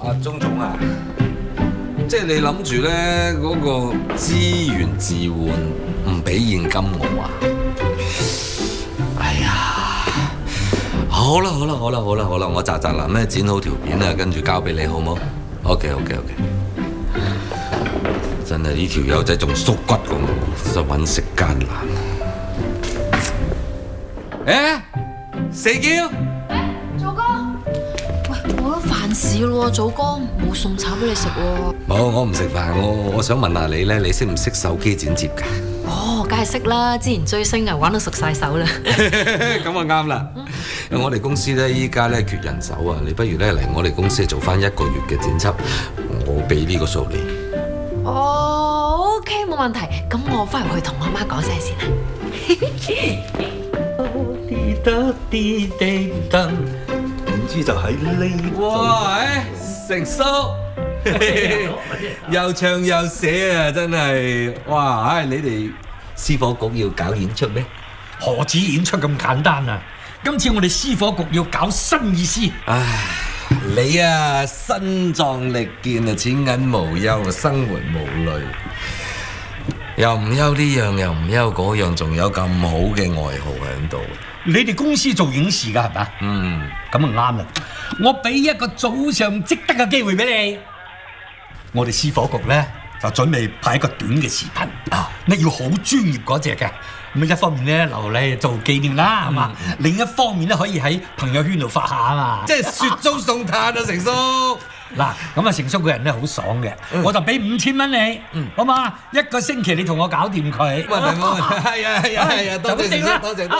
鐘總啊，即係你諗住咧嗰個資源置換唔俾現金我啊？哎呀，好啦，我咋嗱咩剪好條片啊，跟住交俾你好冇 ？OK。真係呢條友仔仲縮骨過我，真係揾食艱難。死嬌！ 祖哥，喂，我都飯市咯，祖哥冇餸炒俾你食喎。 冇，我唔食飯，我想問下你咧，你識唔識手機剪接㗎？ 哦，梗係識啦，之前追星啊，玩到熟晒手啦。 咁啊啱啦，我哋公司咧依家咧缺人手啊，你不如咧嚟我哋公司做翻1個月嘅剪輯，我俾呢個數你。 哦 ，OK， 冇問題，咁我翻入去同我媽講聲先啦。 點知就喺呢度。 哇！成叔又唱又寫啊，真係哇！你哋私伙局要搞演出咩？ 何止演出咁簡單啊！今次我哋私伙局要搞新意思。 唉，你啊身壯力健啊，錢銀無憂，生活無慮，又唔憂呢樣，又唔憂嗰樣，仲有咁好嘅外號喺度。 你哋公司做影視㗎係咪？咁啊啱啦！我俾一個早上即得嘅機會俾你。我哋私伙局咧就準備拍一個短嘅視頻啊，你要好專業嗰隻嘅。咁一方面咧留嚟做紀念啦，係嘛？另一方面咧可以喺朋友圈度發下啊嘛。 即係雪中送炭啊，成叔！ 嗱，咁啊成叔個人咧好爽嘅，我就俾5000蚊你，好嘛？1個星期你同我搞掂佢。 冇問題，係啊，多謝成叔，多謝。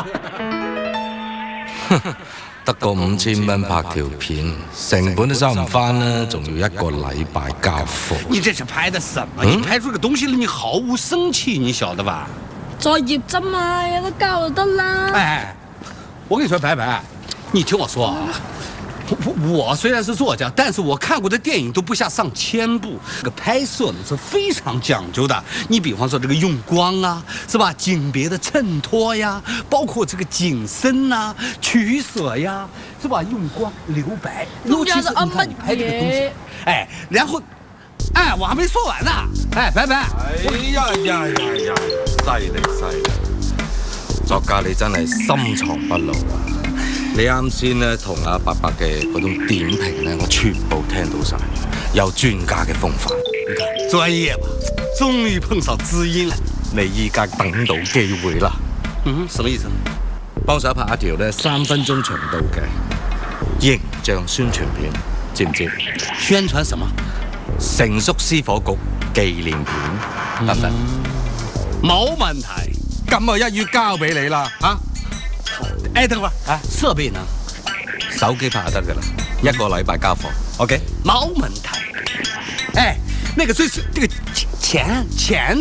得個5000蚊拍條片，成本都收唔翻啦，仲要1個禮拜交貨。 你這是拍的什麼？你拍出個東西來，你毫無生氣，你曉得吧？ 再醃啫嘛，有得交就得啦。 哎，我跟你說，白白，你聽我說啊。我雖然是作家，但是我看過的電影都不下上千部。這個拍攝呢是非常講究的。你比方說這個用光啊，是吧？景別的襯托呀，包括這個景深啊、取捨呀，是吧？用光留白，尤其是你看你拍這個東西，哎，然後，哎，我還沒說完呢。哎，白白， 哎呀，犀利！作家你真係深藏不露啊！你啱先咧同阿伯伯嘅嗰種點評咧，我全部聽到晒，有專家嘅風範。 你看專業嘛，終於碰上知音了。 你依家等到機會啦。 什麼意思呢？ 幫手拍一條咧3分鐘長度嘅形象宣傳片，知唔知？ 宣傳什麼？ 成叔私伙局紀念片，得唔得？ 冇問題。 咁啊，一於交俾你啦，嚇！ 哎，等會兒啊，設備呢？ 手機拍就得噶啦，1個禮拜交貨。OK， 冇問題。哎，那個最是這個錢。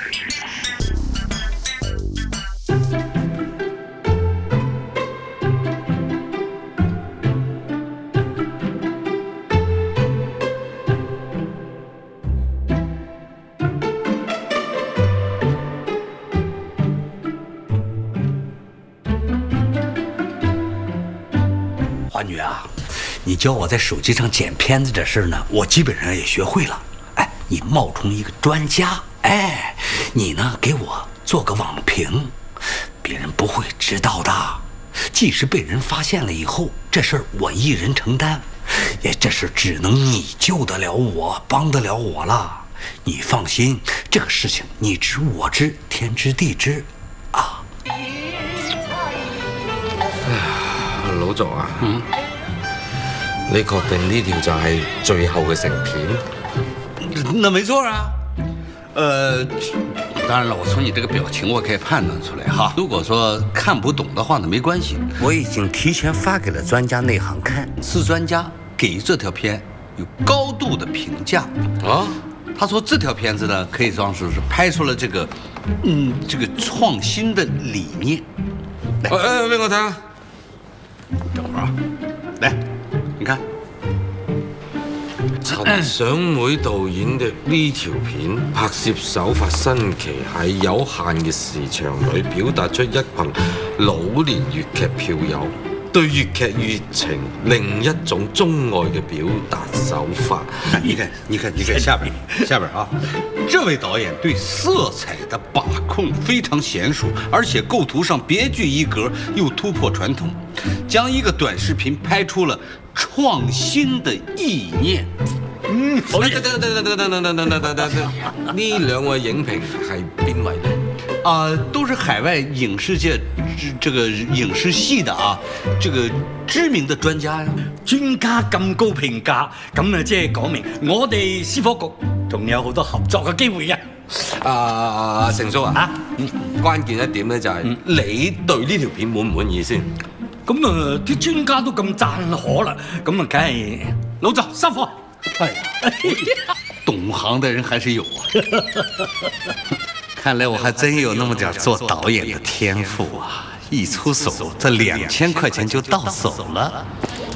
华女啊，你教我在手機上剪片子的事呢，我基本上也學會了。哎，你冒充一個專家，哎，你呢給我做個網評，別人不會知道的。即使被人發現了以後，這事我一人承擔，也這事只能你救得了我，幫得了我了。你放心，這個事情你知我知，天知地知，啊。 老作啊，你確定呢條就係最後嘅成片？ 那沒錯啊。當然了，我從你這個表情我可以判斷出來哈。如果說看不懂的話呢，沒關係，我已經提前發給了專家內行看，是專家給這條片有高度的評價啊。他說這條片子呢，可以說是拍出了這個創新的理念。來， 俾我睇下。 等會兒啊，來，你看。 陳想妹導演嘅呢條片拍攝手法新奇，喺有限嘅時長裏表達出一群老年粵劇票友對粵劇粵情另一種鍾愛嘅表達手法。 你看下邊啊，這位導演對色彩的把控非常嫻熟，而且構圖上別具一格，又突破傳統，將一個短視頻拍出了創新的意念。 好，等，呢兩位影評係邊位呢？ 都是海外影視界這個影視系的啊，這個知名的專家呀。 專家咁高評價，咁啊即係講明我哋司科局仲有好多合作嘅機會嘅。 成叔啊，關鍵一點咧就係你對呢條片滿唔滿意先？ 咁啊啲專家都咁讚可啦，咁啊梗係老實收貨。 係，懂行的人還是有啊。看來我還真有那麼點做導演的天賦啊！一出手，這2000塊錢就到手了。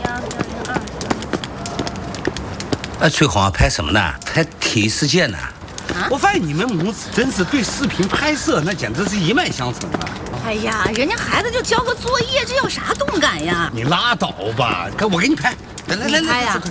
翠紅拍什麼呢？拍體育事件呢？我發現你們母子真是對視頻拍攝那簡直是一脈相承啊！ 哎呀，人家孩子就交個作業，這有啥動感呀？ 你拉倒吧，看我給你拍，來， 拍呀！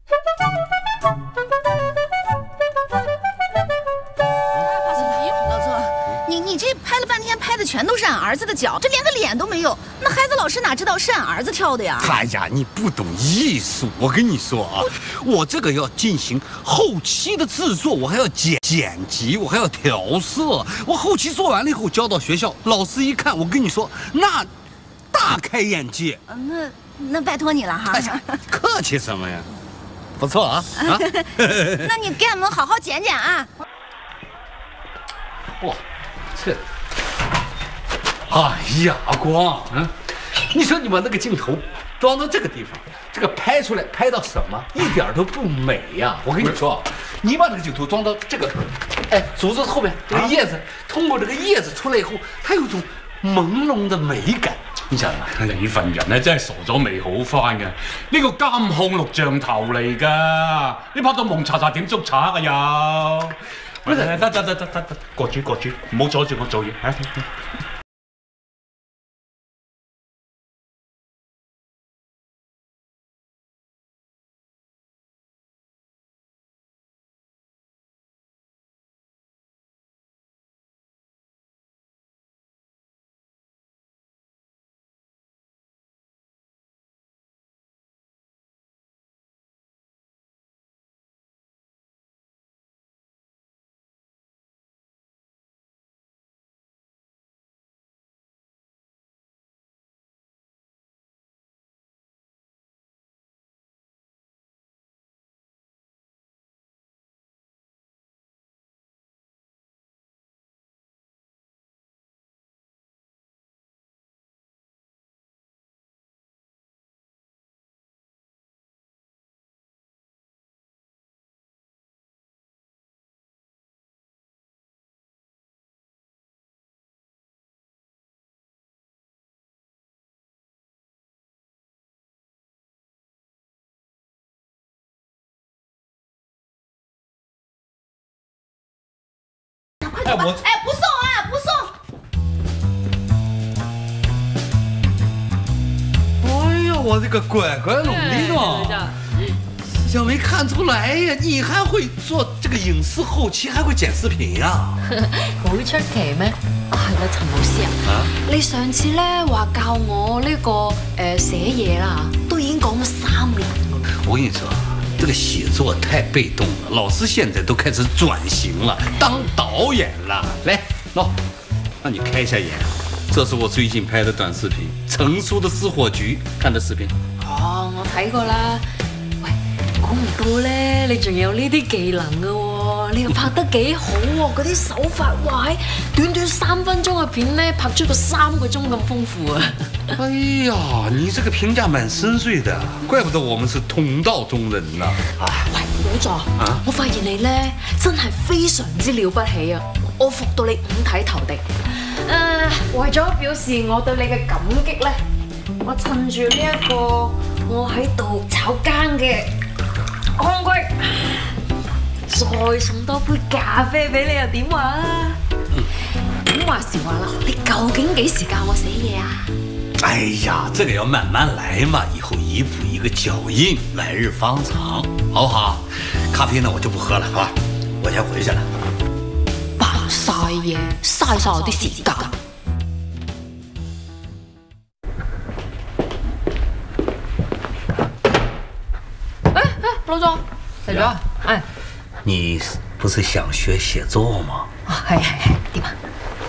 你這拍了半天，拍的全都是俺兒子的腳，這連個臉都沒有。那孩子老師哪知道是俺兒子跳的呀？ 哎呀，你不懂藝術，我跟你說啊，我這個要進行後期的製作，我還要剪輯，我還要調色。我後期做完了以後交到學校，老師一看，我跟你說，那大開眼界。 那拜託你了哈。 哎呀，客氣什麼呀？不錯啊。 那你給俺們好好剪剪啊。 哇，這，哎呀，阿光，你說你把那個鏡頭裝到這個地方，這個拍出來拍到什麼，一點都不美呀！我跟你說，你把這個鏡頭裝到這個，哎，竹子後面這個葉子，通過這個葉子出來以後，它有種朦朧的美感。你想想， 你份人咧真係傻咗未好翻嘅，呢個監控錄像頭嚟㗎，你拍到蒙查查點捉賊㗎又？得，過主，唔好阻住我做嘢。 哎，不送啊，不送！ 哎呀，我這個乖乖龍的呢，小沒看出來呀，你還會做這個影視後期，還會剪視頻呀？ 好出奇咩？係啦，陳老師啊，你上次咧話教我呢個寫嘢啦，都已經講咗3年。 我跟你說，這個寫作太被動了，老師現在都開始轉型了，當導演了。來，喏，讓你開一下眼，這是我最近拍的短視頻《成熟的私貨局》，看的視頻。 哦，我睇過啦。喂，估唔到咧，你仲有呢啲技能㗎喎，你又拍得幾好喎，嗰啲手法，哇，喺短短3分鐘嘅片咧，拍出個3個鐘咁豐富啊！ 哎呀，你這個評價蠻深邃的，怪不得我們是同道中人呐！啊， 喂，寶座啊，我發現你咧真係非常之了不起啊！我服到你五體投地。為咗表示我對你嘅感激咧，我趁住呢一個我喺度炒更嘅空隙，再送多杯咖啡俾你又點話啊？咁話時話啦，你究竟幾時教我寫嘢啊？ 哎呀，这个要慢慢来嘛，以后一步一个脚印，来日方长，好不好？咖啡呢，我就不喝了，好吧？我先回去了。 扮晒嘢，嘥晒我啲時間。老總嚟咗啊？哎， 你不是想學寫作嗎？ 係點啊？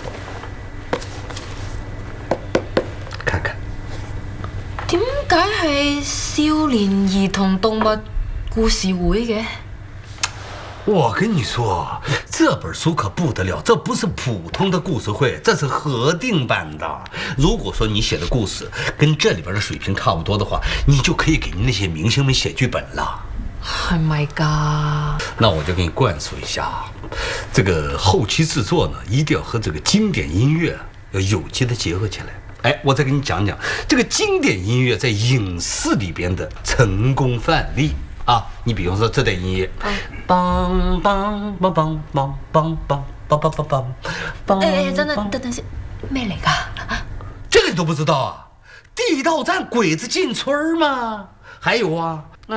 看看。 點解係少年兒童動物故事會嘅？ 我跟你說，這本書可不得了，這不是普通的故事會，這是核定版的。如果說你寫的故事跟這裡邊的水平差不多的話，你就可以給那些明星們寫劇本了。 係咪㗎？ 那我就給你灌輸一下，這個後期製作呢，一定要和這個經典音樂要有機的結合起來。哎，我再給你講講這個經典音樂在影視裡邊的成功範例啊。你比方說這段音樂，梆梆梆梆梆梆梆梆梆梆。 等先，咩嚟㗎？ 這個你都不知道啊？地道戰鬼子進村嘛？還有啊。呢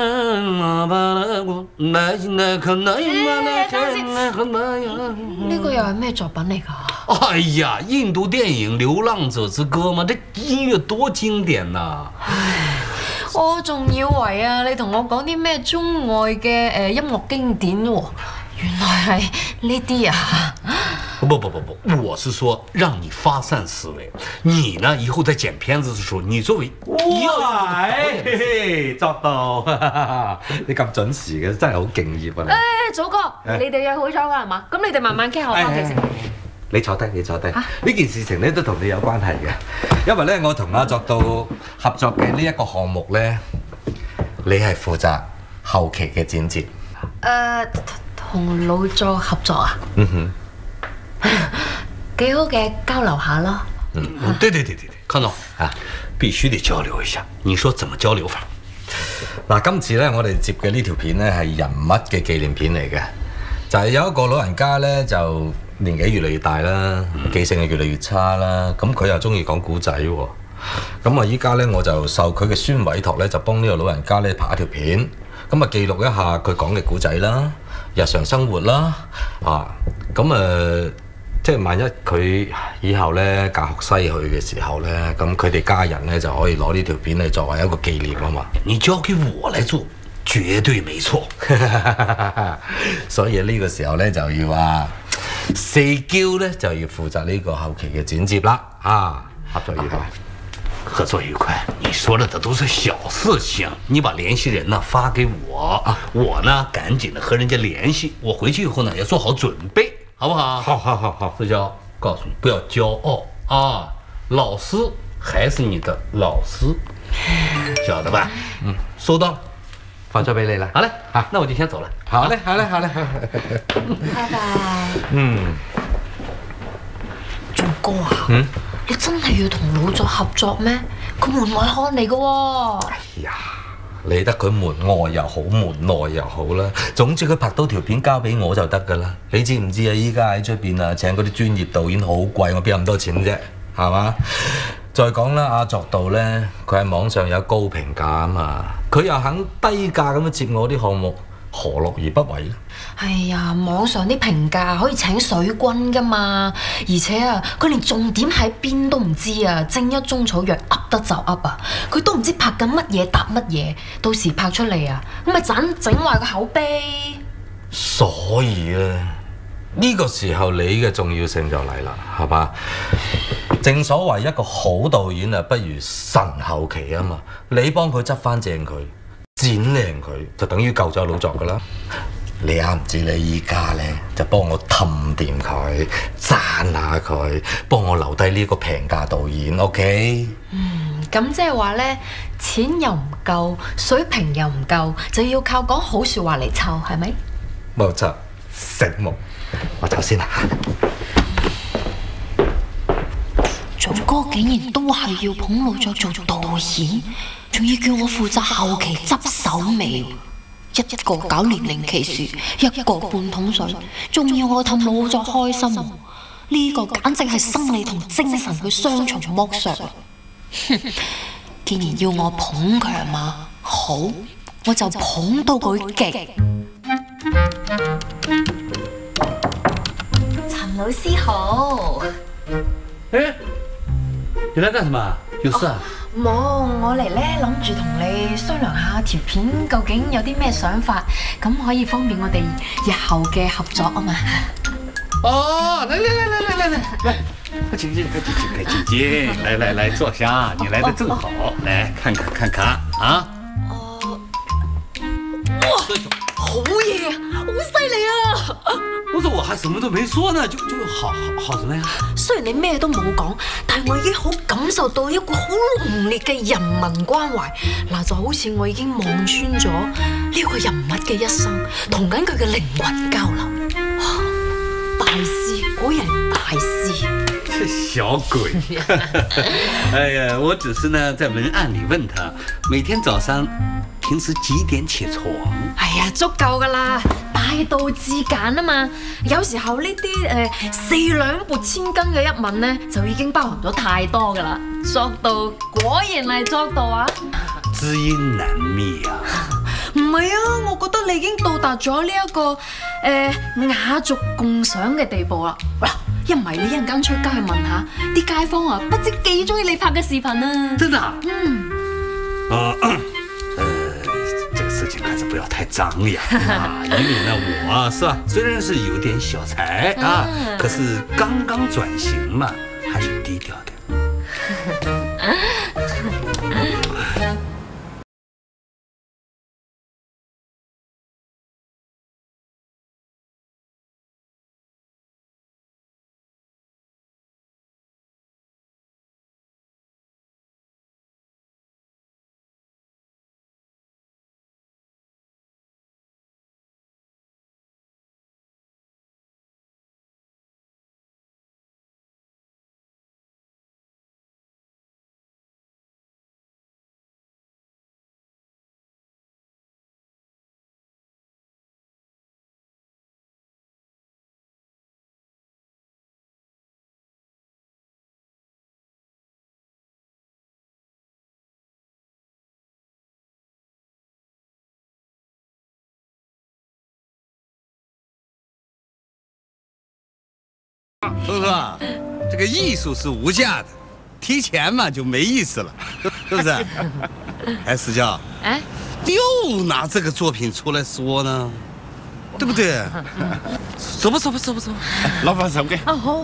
個又係咩作品嚟㗎？ 哎呀，印度電影《流浪者之歌》嘛，這音樂多經典呐！ 我仲以為啊，你同我講啲咩中外嘅音樂經典喎，原來係呢啲啊！ 不，我是說讓你發散思維。你呢，以後在剪片子的時候，你作為哇，嘿嘿，作到，你咁準時嘅，真係好敬業啊！ 誒，祖哥，你哋約好咗㗎係嘛？咁你哋慢慢傾，我翻屋企食。 你坐低，你坐低。呢件事情咧都同你有關係嘅，因為咧我同阿作到合作嘅呢一個項目咧，你係負責後期嘅剪接。 同老作合作啊？ 嗯哼。 幾好嘅，交流下咯。 對，看到啊，必須得交流一下。你說怎麼交流法？ 嗱，今次咧我哋接嘅呢條片咧係人物嘅紀念片嚟嘅，就係有一個老人家咧就年紀越嚟越大啦，記性又越嚟越差啦，咁佢又中意講古仔喎。咁啊依家咧我就受佢嘅孫委託咧，就幫呢個老人家咧拍一條片，咁啊記錄一下佢講嘅古仔啦、日常生活啦，咁即係萬一佢以後咧嫁學西去嘅時候咧，咁佢哋家人咧就可以攞呢條片嚟作為一個紀念啊嘛。 你交給我來做，絕對沒錯。 所以呢個時候咧就要四嬌咧就要負責呢個後期嘅剪接啦。合作愉快， 合作愉快。你說的都是小事情，你把聯繫人呢發給我，我呢趕緊的和人家聯繫。我回去以後呢要做好準備。好不好？ 好， 思嬌，告訴你不要驕傲啊！老師還是你的老師，曉得吧？收到， 放咗俾你啦。 好嘞，那我就先走了。 好嘞。 拜拜。仲哥啊，你真係要同老作合作咩？佢門外漢嚟㗎喎。 哎呀！理得佢門外又好，門內又好啦。總之佢拍到條片交俾我就得㗎啦。你知唔知啊？依家喺出邊啊，請嗰啲專業導演好貴，我邊有咁多錢啫？係嘛？再講啦，阿作道咧，佢喺網上有高評價啊嘛，佢又肯低價咁樣接我啲項目，何樂而不為咧？ 係呀，網上啲評價可以請水軍㗎嘛，而且啊，佢連重點喺邊都唔知啊，正一中草藥噏得就噏啊，佢都唔知拍緊乜嘢搭乜嘢，到時拍出嚟啊，咁咪整壞個口碑。 所以咧，呢個時候你嘅重要性就嚟啦，係嘛？正所謂一個好導演啊，不如神後期啊嘛，你幫佢執翻正佢。剪靚佢就等於救咗老作㗎啦！你啱唔知你依家咧就幫我氹掂佢，讚下佢，幫我留低呢個平價導演 ，OK？ 咁即係話咧，錢又唔夠，水平又唔夠，就要靠講好説話嚟湊，係咪？ 冇錯，醒目。我走先啦。 祖哥竟然都係要捧老作做導演，仲要叫我負責後期執手尾，一個搞年齡歧視，一個半桶水，仲要我氹老作開心，呢個簡直係心理同精神嘅雙重剝削。 既然要我捧佢嘛，好，我就捧到佢極。陳老師好。 哎，你来干什么？有事啊？ 冇，我嚟咧諗住同你商量下條片究竟有啲咩想法，咁可以方便我哋日後嘅合作啊嘛。 哦，来，快请进，来，坐下。你来的正好，来看看啊。 哇，好嘢，好犀利啊！ 不是，我还什么都没说呢，就好什么呀？ 雖然你咩都冇講，但係我已經好感受到一個好濃烈嘅人民關懷。嗱，就好似我已經望穿咗呢個人物嘅一生，同緊佢嘅靈魂交流。大師，果然係大師。 这小鬼！哎呀，我只是呢在文案里問他，每天早上平時幾點起床？ 哎呀，足夠噶啦，大道至簡啊嘛。有時候呢啲4兩撥千斤嘅一問呢，就已經包含咗太多噶啦。作到果然係作到啊！ 知音難覓啊！ 唔係啊，我覺得你已經到達咗呢一個雅俗共賞嘅地步啦。嗱，一唔係你一陣間出街去問下啲街坊啊，不知幾中意你拍嘅視頻啊！ 真的啊？ 嗯。 這個事情還是不要太張揚啊，因為呢，我是吧，雖然是有點小才啊，可是剛剛轉型嘛，還是低調的。 叔叔，这个艺术是无价的，提钱嘛就没意思了，是不是？哎，思娇， 哎， 又拿这个作品出来说呢，对不对？走吧， 攞翻手機。 哦，好。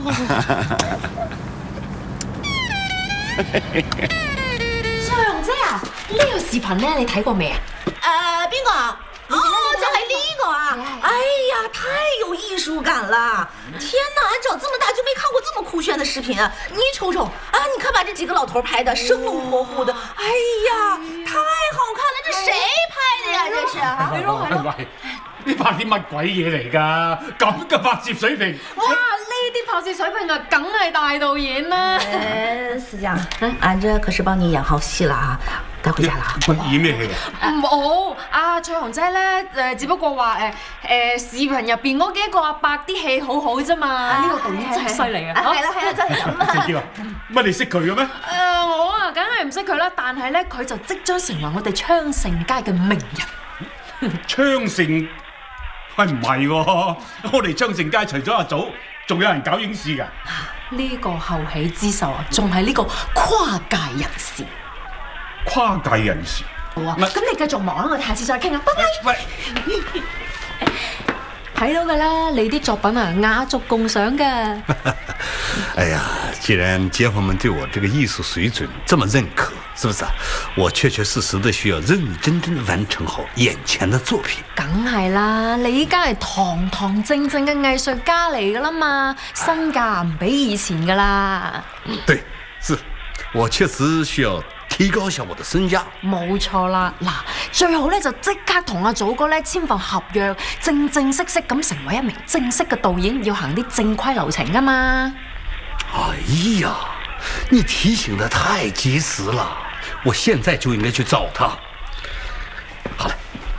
翠蓉姐啊，呢個視頻咧，你睇過未啊？ 邊個啊？哦，就係呢個啊！哎呀，太有藝術感了！天哪，俺長這麼大就沒看過這麼酷炫的視頻啊！你瞅瞅啊，你看把這幾個老頭拍的生龍活虎的，哎呀，太好看了！這誰拍的呀？這是啊？ 喂，你拍啲乜鬼嘢嚟㗎？咁嘅拍攝水平， 哇！呢啲拍攝水平啊，梗係大導演啦。 思佳，俺這可是幫你演好戲了啊！該回家啦。 演咩戲啊？ 冇，阿翠紅姐咧只不過話視頻入邊嗰幾個阿伯啲戲好好啫嘛。呢個導演真係犀利啊！ 係啦，真係咁啊！ 謝嬌啊，乜你識佢嘅咩？ 我啊，梗係唔識佢啦，但係咧佢就即將成為我哋昌盛街嘅名人。 昌盛？喂，唔係喎，我哋昌盛街除咗阿祖，仲有人搞影視㗎。 呢個後起之秀啊，仲係呢個跨界人士。 跨界人士。 好啊，咁你繼續忙啦，我哋下次再傾啊，拜拜。喂，睇到㗎啦，你啲作品啊，雅俗共賞㗎。 哎呀，既然街坊們對我這個藝術水準這麼認可，是不是啊？我確確實實的需要認認真真的完成好眼前的作品。 梗係啦，你依家係堂堂正正嘅藝術家嚟㗎啦嘛，身價唔比以前㗎啦。 對，是我確實需要提高一下我的身價。 冇錯啦，嗱，最好咧就即刻同阿祖哥咧簽份合約，正式咁成為一名正式嘅導演，要行啲正規流程㗎嘛。 哎呀，你提醒得太及時了，我現在就應該去找他。好嘞，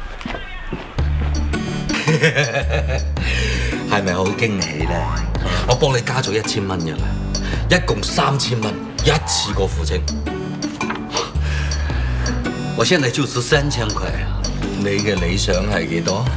係咪好驚喜咧？我幫你加咗1000蚊嘅啦，一共3000蚊，一次過付清。 我现在就值3000块啊！ 你嘅理想係幾多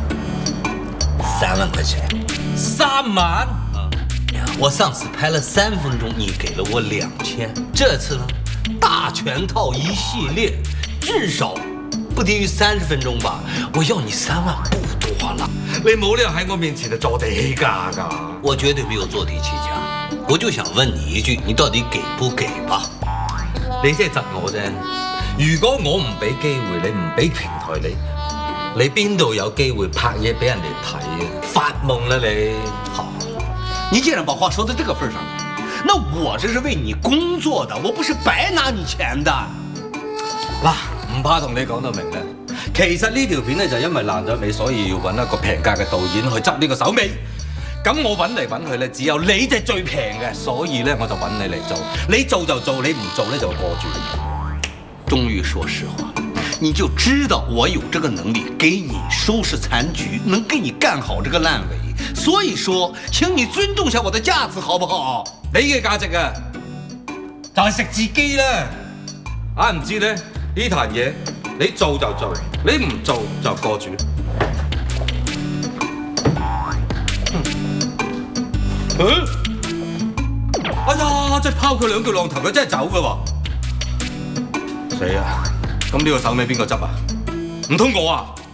？3万块钱。 ？3萬？ 我上次拍了3分钟，你给了我2000，这次呢，大全套一系列，至少不低于30分钟吧。我要你3萬不多了。 你冇理由喺我面前就坐地起價㗎。 我絕對沒有坐地起價，我就想問你一句，你到底給不給吧？ 你即係窒我啫。如果我唔俾機會你，唔俾平台你邊度有機會拍嘢俾人哋睇啊？發夢啦你！ 好，你既然把話說到這個份上了，那我這是為你工作的，我不是白拿你錢的。 嗱，唔怕同你講到明咧，其實呢條片咧就因為爛咗尾，所以要揾一個平價嘅導演去執呢個手尾。咁我揾嚟揾去咧，只有你隻最平嘅，所以咧我就揾你嚟做。你做就做，你唔做咧就過住。 終於說實話，你就知道我有這個能力給你收拾殘局，能給你幹好這個爛尾。所以說，請你尊重下我的價值，好不好？ 你嘅價值啊，就係食自己啦。唔知咧呢壇嘢，你做就做，你唔做就過住。哎呀！真係拋佢2腳浪頭，佢真係走㗎喎。死啊！咁呢個手尾邊個執啊？唔通我啊？